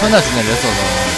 존나 중요해 레서는.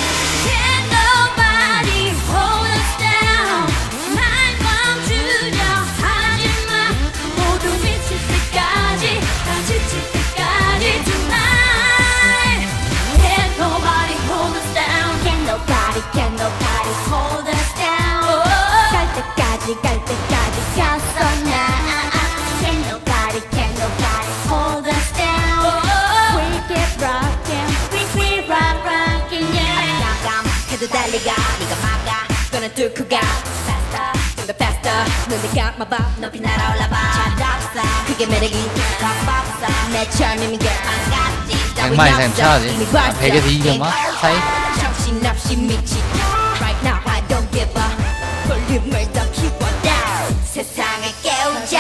달리가 네가 막아 꺼내 뚫고 가 faster 좀 더 faster 눈을 감아봐 높이 날아올라봐 차갑사 그게 매력이 가박사 내 charming girl 반갑지 100만 이상 차야지. 100에서 200만 사이? 정신없이 미치 right now I don't give up 볼륨을 더 키워라 세상을 깨우자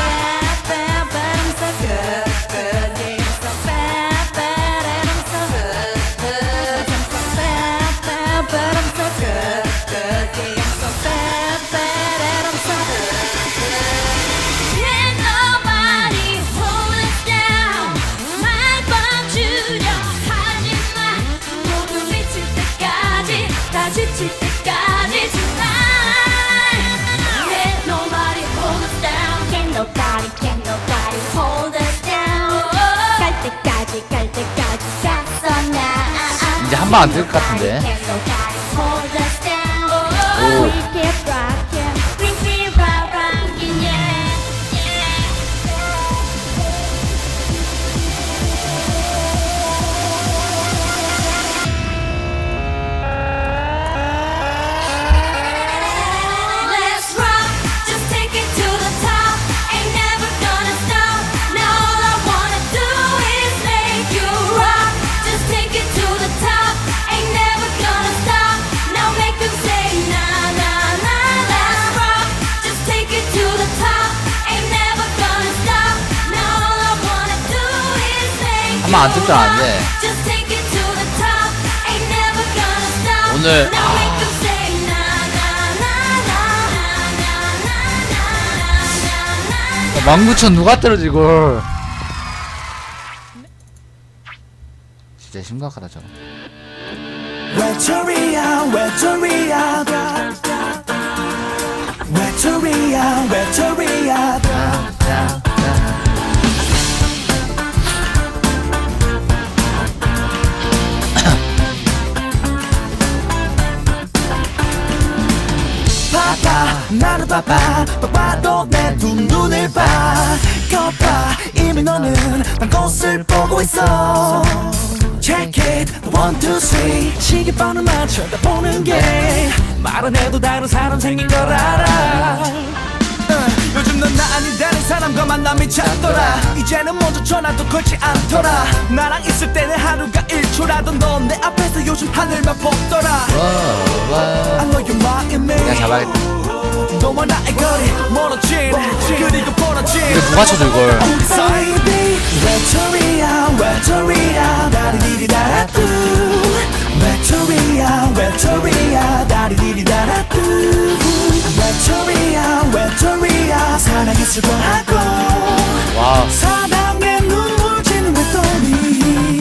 이제 한 방 안 될 것 같은데. 오. 한번 안 뜰 줄 알았는데 오늘 19,000 누가 떨어지 이걸. 진짜 심각하다 저거. 외톨이야 외톨이야 외톨이야 외톨이야 나를 봐도 내 두 눈을 봐 거봐 이미 너는 난 꽃을 보고 있어 Check it, 1, 2, 3 시계번호만 쳐다보는 게 말 안 해도 다른 사람 생긴 걸 알아 요즘 넌 나 아닌 다른 사람과 만남이 잦더라 이제는 먼저 전화도 걸지 않더라 나랑 있을 때는 하루가 1초라도 넌 내 앞에서 요즘 하늘만 보더라 I know your mind 내가 잡아야겠다. 너와 나의 거리 멀어진 그리고 벌어진 이거 누가 쳐줘 이걸. 외톨이야 외톨이야 다리디리다라뚜 외톨이야 외톨이야 다리디리다라뚜 외톨이야 외톨이야 사랑이 슬퍼하고 와우. 사랑에 눈물 지는 외톨이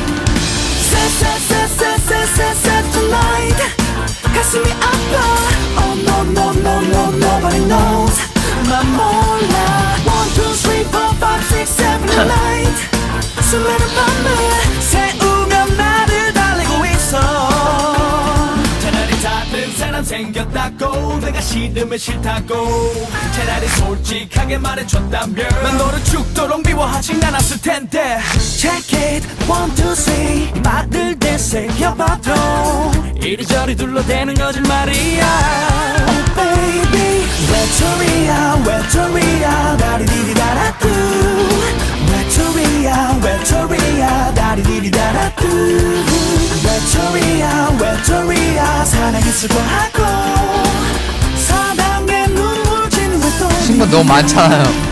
Set tonight 가슴이 아파 Oh no no no no nobody knows 난 몰라 1, 2, 3, 4, 5, 6, 7, 8 수많은 밤을 새우며 나를 달리고 있어 차라리 다른 사람 생겼다고 내가 싫으면 싫다고 차라리 솔직하게 말해줬다면 난 너를 죽도록 미워하진 않았을 텐데 Check it 1, 2, 3 말을 되새겨봐도 이리저리 둘러대는 거짓말이야 Oh baby 외톨이야 외톨이야 다리디리다라뚜 외톨이야 외톨이야 다리디리다라뚜 외톨이야 외톨이야 사랑이 슬퍼하고 사랑에 눈물 지는 외톨이 친구 너무 많잖아요.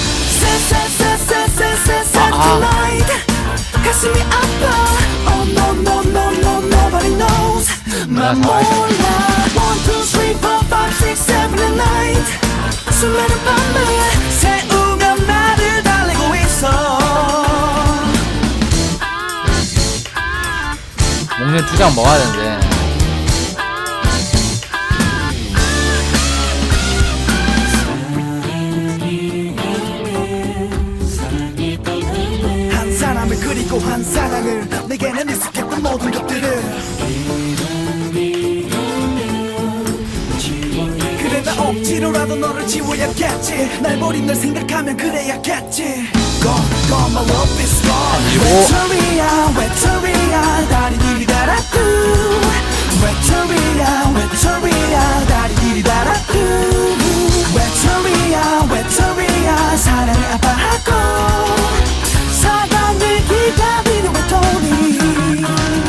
가슴이 아파 Oh no no no no nobody knows 난 몰라 1, 2, 3, 4, 5, 6, 7, 8 수많은 밤을 새우며 나를 달리고 있어 육장 먹어야 되는데. 한 사람을 그리고 한 사랑을 내게는 익숙했던 모든 것들을 그래 나 억지로라도 너를 지워야겠지 날 버린 널 생각하면 그래야겠지 Gone my love is gone 외톨이야 외톨이야 다리 길이 달았고 외톨이야 외톨이야 다리 길이 달았고 외톨이야 외톨이야 사랑을 아파하고 사랑을 기다리는 외톨이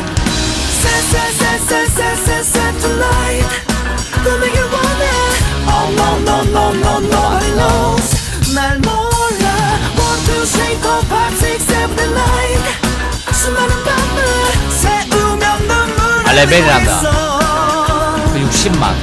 Set tonight 꿈이길 원해 Oh no no no no nobody knows 날 몰라 1, 2, 3, 4, 5, 6, 7, 8 수많은 밤을 새우면 눈물을 아, 레벨이란다. 그 60만.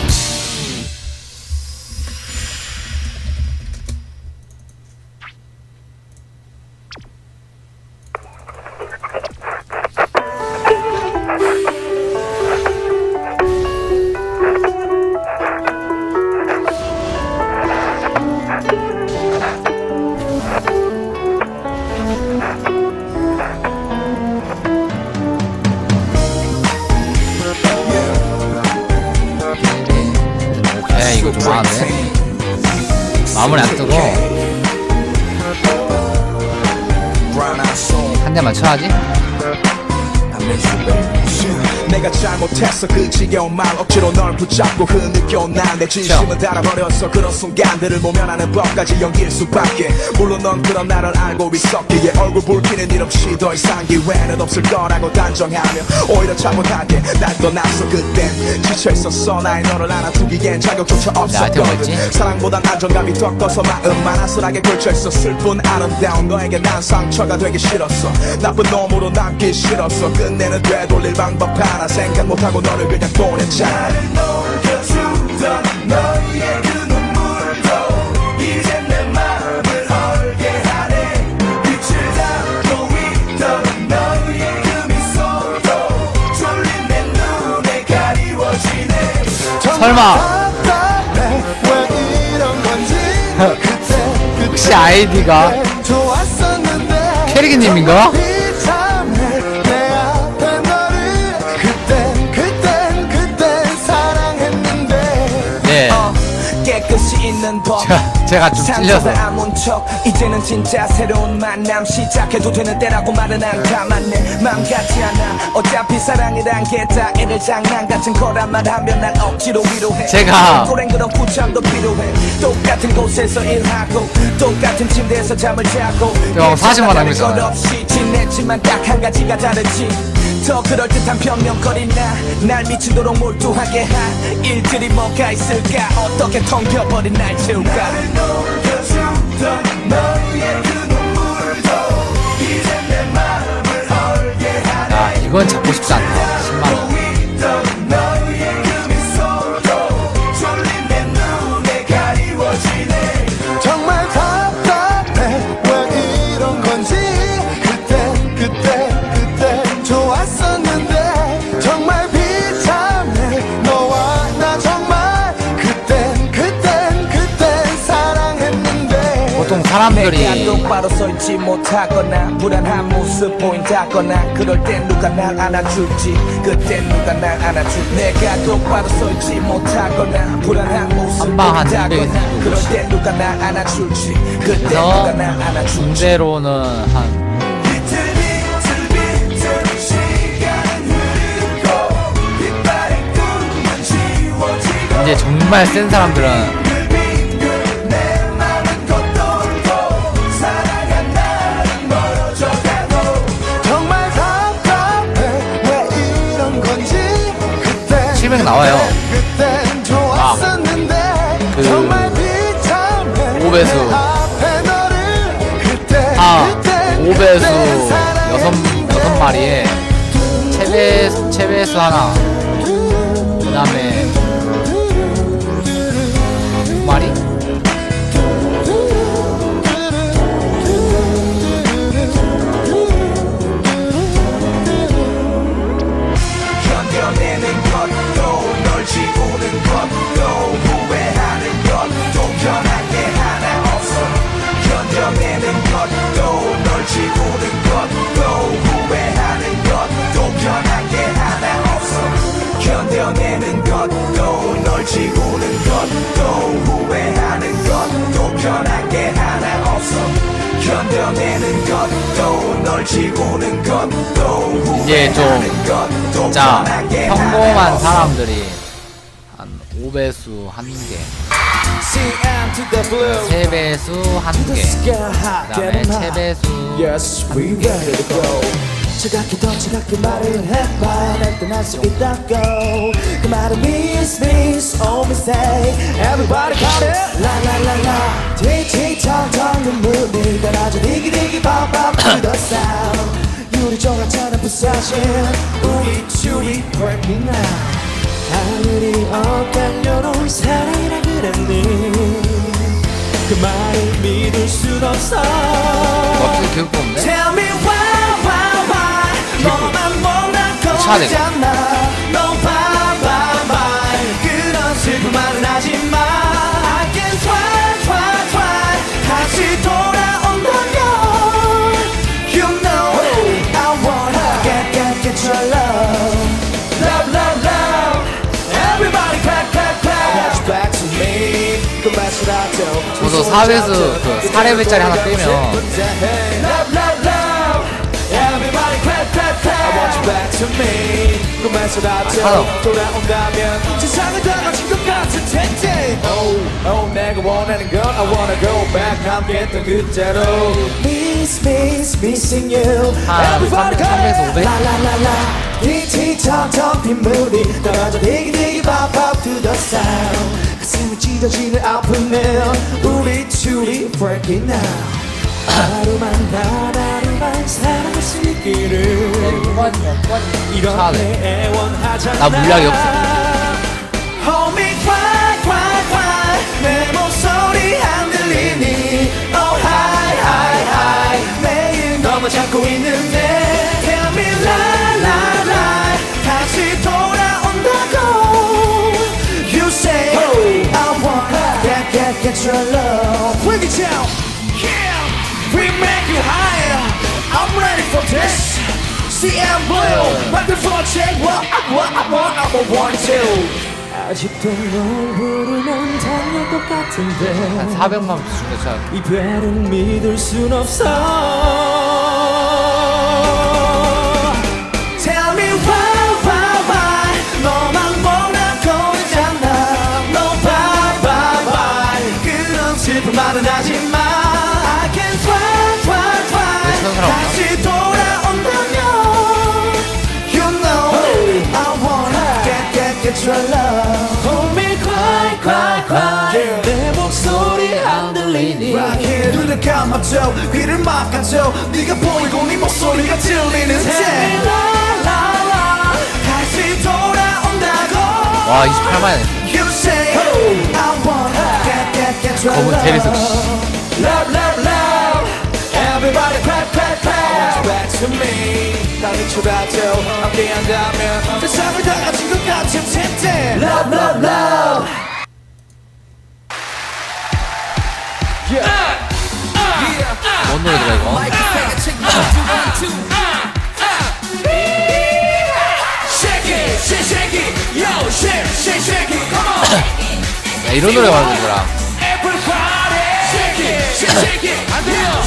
이거 좀 많은데? 마무리 안 뜨고 한 대만 쳐야지? 내가 잘못했어 그 지겨운 말 억지로 널 붙잡고 흐느껴온 난 내 진심을 달아버렸어 그런 순간들을 모면하는 법까지 연기일 수밖에 물론 넌 그런 나를 알고 있었기에 얼굴 붉히는 일 없이 더 이상 기회는 없을 거라고 단정하며 오히려 잘못하게 날 떠났어 그땐 지쳐있었어 나의 너를 안아두기엔 자격조차 없었거든 사랑보단 안정감이 더 커서 마음만 아슬하게 걸쳐있었을 뿐 아름다운 너에게 난 상처가 되기 싫었어 나쁜 놈으로 남기 싫었어 끝내는 되돌릴 방법 하나 생각 못하고 너를 그냥 보냈잖아 나를 녹여주던 너의 그 눈물도 이젠 내 마음을 헐게 하네 빛을 담고 있던 너의 그 미소도 졸린 내 눈에 가리워지네 설마 혹시 아이디가 캐리기님인가? 제가 좀 찔려서 이제는 진짜 새로운 만남 시작해도 되는 때라고 말은 안 감았네 맘 같지 않아 어차피 사랑이란 게 다 애들 장난 같은 거란 말하면 난 억지로 위로해 제가 고랭 그런 구참도 필요해 똑같은 곳에서 일하고 똑같은 침대에서 잠을 자고 형 40만 원 했잖아요 없이 지냈지만 딱 한 가지가 다르지 더 그럴듯한 변명거리나 날 미치도록 몰두하게 한 일들이 뭐가 있을까 어떻게 텅겨버린 날 채울까 나를 녹여주던 너의 그 눈물도 이젠 내 마음을 헐게 하네 아 이건 잡고 싶지 않다 10만원 너의 그 미소도 졸린 내 눈에 가리워지네 정말 답답해 왜 이런 건지 그때 좋았었는데 정말 비참해 너와 나 정말 그땐 사랑했는데 보통 사람들이 내가 똑바로 서있지 못하거나 불안한 모습 보인다거나 그럴 땐 누가 날 안아줄지 그땐 누가 날 안아줄지 내가 똑바로 서있지 못하거나 불안한 모습 한방 한 보인다거나 그럴 땐 누가 날 안아줄지 그땐 그래서 누가 날 안아줄지 중대로는 한 이제 정말 센 사람들은 정말 답답해 왜 이런 건지 700 나와요 그땐 좋았었는데 그 정말 비참해 5배수 아 5배수 6마리에 채배수 하나 그 다음에 2마리? 견뎌내는 것도 널 지우는 것도 이제 좀 진짜 평범한 사람들이 한 5배수 1개, CM to the blue 3배수 1개, 그 다음에 채배수 Yes, we ready to go. 차갑게 더 차갑게 말을 해봐. 날 떠날 수 있다고. 그 말은 miss, oh mistake. Everybody call it la la la la. 틱틱텅텅 눈물이 따라져 디기디기 pop up to the sound. 유리종아처럼 부서진 우리 줄이 breaking now. 하늘이 엇갈려놓은 사랑이라 그랬니. 그 말을 믿을 순 없어. 어떻게 교육 뽑는데? Tell me why 너만 몰라고 있잖아. No bye 그런 슬픈 말은 하지마. I can try 다시 돌아온다면 You know I wanna get your love Everybody clap Watch back to me 그 맛을 알죠. 저도 4배수 그 4레벨짜리 하나 빼면 Everybody clap I want you back to me 그 맛을 알죠. 돌아온다면 세상을 다 가진 것 같을 텐데 Oh 내가 원하는 건 I wanna go back 함께했던 그대로 Missing you Everybody clap 3배수 500? 라라라라 틱틱텅텅 빗물이 떨어져 디기디기 pop up to the sound 가슴이 찢어지는 아픔은 우리 둘이 breaking now 하루만 사랑할 수 있기를 이렇게 애원하잖아. 나 물약이 없어. Hold me cry 내 목소리 안 들리니 Oh hi 매일 너만 찾고 있는데 Tell me lie 다시 돌아온다고 You say I wanna get your love Bring it down We make you higher I'm ready for this CM Blue Microphone check What I want to 아직도 널 부르면 달릴 것 같은데 한 400만 주는 차. 이별은 믿을 순 없어 Tell me why 너만 원하고 있잖아 No bye 그런 슬픈 말은 하지마 I can try 다시 돌아온다면 You know I wanna get your love Hold me cry 내 목소리 안 들리니 Rocket 눈을 감아줘 귀를 막아줘 네가 보이고 네 목소리가 들리는데 다시 돌아온다고 와 28만에 You say I wanna get your 검은 테리석 Love Everybody clap Back to me 다 미쳐봐도 함께한다면 세상을 다 가진 것 같은 텐데 Love 뭔 노래더라 이거? 야 이런 노래 말하는 거라. 안 돼요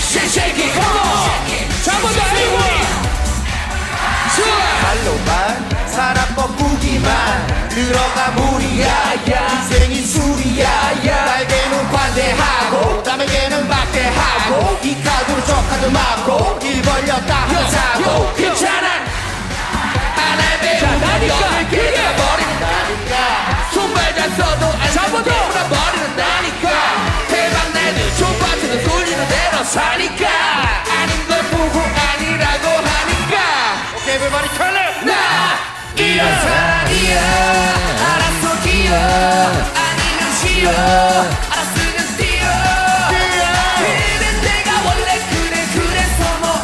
말로만 사람 뻐꾸기만 들어가 무리야 인생이 술이야 날개는 관대하고 남에게는 막대하고 이 카드로 저 카드 맞고 일 벌렸다 하자고 괜찮아 하나의 배우는 여길 깨버린다니까 손발 잘 써도 안 잡아도 버리는 나니까 대박 내는 촌밭에는 돌리는 대로 사니까 아닌 걸 보고 아니라고 하니까 오케이 everybody turn up 나 이런 사람이야 알았어 기어 아니면 쉬어 알았으면 뛰어 그는 내가 원래 그래서 뭐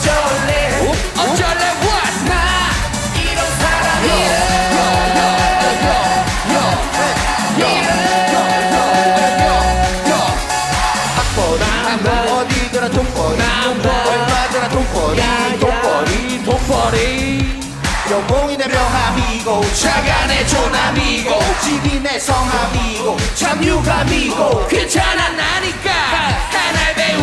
어쩔래 what 나 이런 사람이야 어디더라 돈벌이 얼마더라 돈벌이 영웅이 내 명함이고 차가 내 조남이고 집이 내 성함이고 참 유감이고 괜찮아 나니까 하나의 배우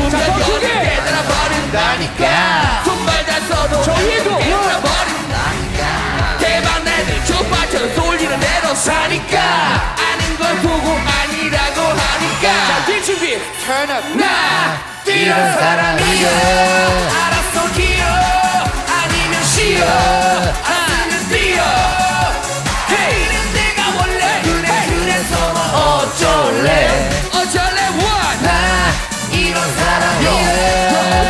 이런 사람이야. 알았어 기어 아니면 쉬어 아니면 뛰어 이런 내가 원래 그래서 어쩔래 what 나 이런 사람이야.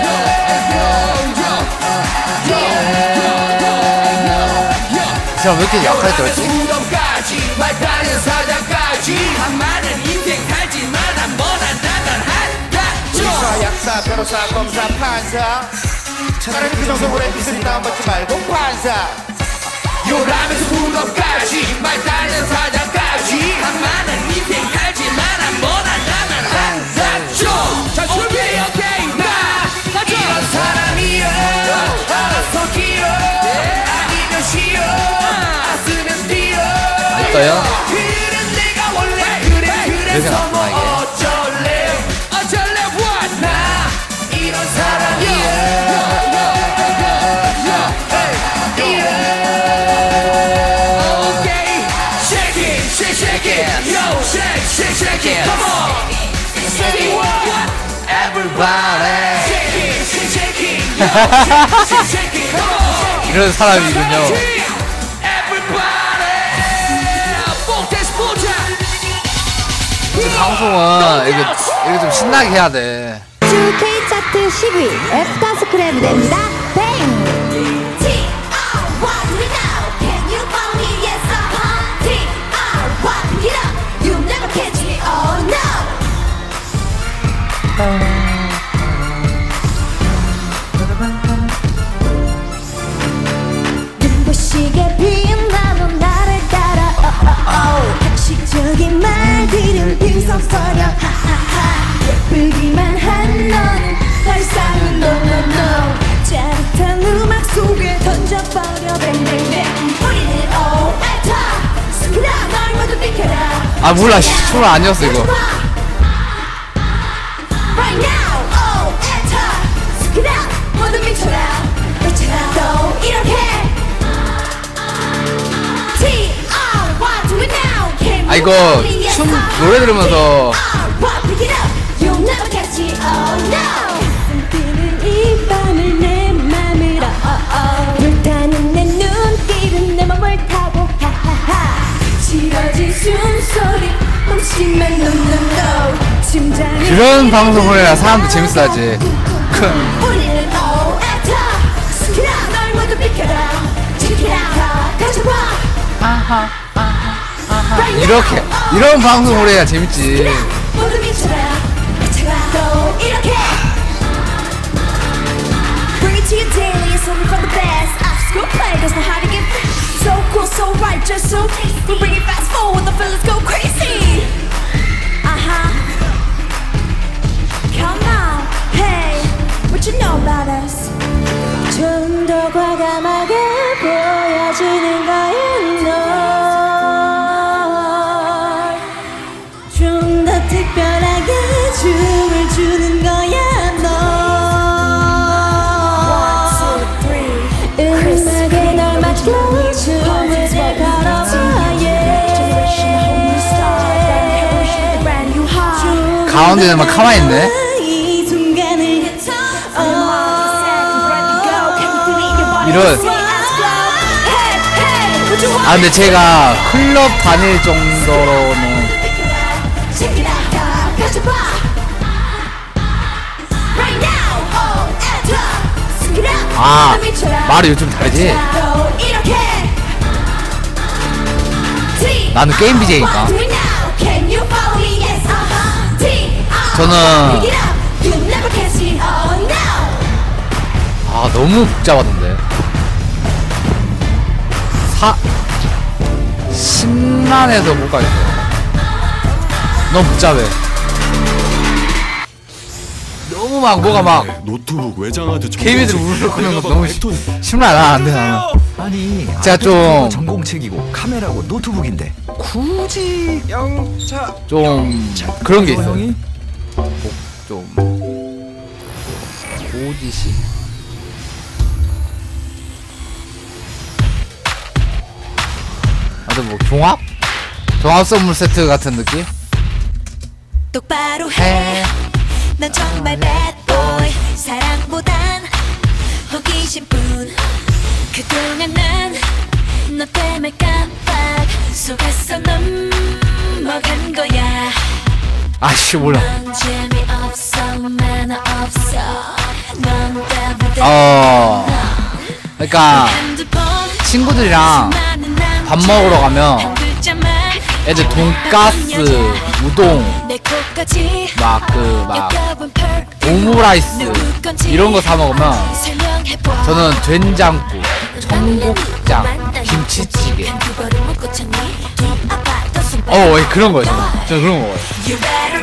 이 사람 왜 이렇게 약하게 들었지? 무덤까지 말다른 사자까지 한 많은 인생 살지만 한 번 한다면 한다죠 약사, 변호사, 검사, 판사 차라리 그 정도 오래 있으니까 먹지 말고 판사 요라면서 무덤까지 말다른 사자까지 한 많은 인생 살지만 한 번 한다면 한다죠 자 준비 오케이 나 이런 사람이야 알아서 기어 아니면 쉬어 아스면 뛰어 어떠요? 그런 내가 원래 그래서 그래서 뭐 나쁘다, 어쩔래 what 나 이런 사람이야 오케이 shake it shake it yo shake it come on say what Everybody. shake it shake it yo shake it come on 이런 사람이군요. everybody 뽕테스 보자 방송은 이렇게 좀 신나게 해야 돼. 주 K차트 10위 F단스 크랩입니다. 뱅! 눈부시게 빛나도 나를 따라 학식적인 말들은 빙성거려 예쁘기만 한 너는 발상은 no 짜릿한 음악 속에 던져버려 뱅뱅뱅 우리는 오에타 스키라 널 모두 비켜라 아 몰라 춤을 아니었어 이거. Right now 오에타 스키라 모두 미쳐라 미쳐라 또 이렇게 T.R. do it now Can 아 you 이거 believe it? 춤 노래 들으면서 Pick it up, you'll never catch it, oh no. 뛰는 이 밤을 내 맘을 불타는 내 눈길은 내 맘을 타고 하하하 지러진 숨소리 멈추면 no no no 심장이 그런 방송을 해야 사람도 재밌어하지. 우리는 오에타 스키라 널 모두 비켜라 지켜라 가져봐 이렇게 이런 방송을 해야 재밌지. 모두 미쳐라 미쳐라 또 이렇게 Bring it to you daily, it's only from the best Off-school players know how to get so cool, so righteous, so tasty We bring it fast forward, the fellas go crazy Come on, hey, what you know about us? 좀 더 과감하게 보여주는 거야 널 좀 더 특별하게 춤을 추는 거야 너 음악에 널 맞춰 춤을 걸어봐 가운데는 가만히 있네. 이 순간을 이런. 아 근데 제가 클럽 다닐 정도로는 아 말이 요즘 다르지. 나는 게임 BJ니까. 저는 아 너무 복잡하던데. 10만에서 못 가겠어. 너무 복잡해. 너무 막 뭐가 막 노트북 외장하드 개미들 우르르거리는 거 너무 심란 안 돼 나는. 아니 제가 좀 전공책이고 카메라고 노트북인데 굳이 좀 그런 게 있어요. 형이? 좀 오디시. 아무튼 뭐 종합 선물 세트 같은 느낌? 똑바로 해. 난 정말 bad boy. 하지만 난 너 때문에 깜빡 속았어 넘어간 거야. 아씨 몰라. 넌 재미없어 매너 없어 넌 따분해. 그러니까 핸드폰 친구들이랑 밥 먹으러 가면 애들 돈가스, 우동, 막 오므라이스 이런 거 사 먹으면 저는 된장국, 청국장, 김치찌개 그런 거예요. 저는 그런 거 먹어요.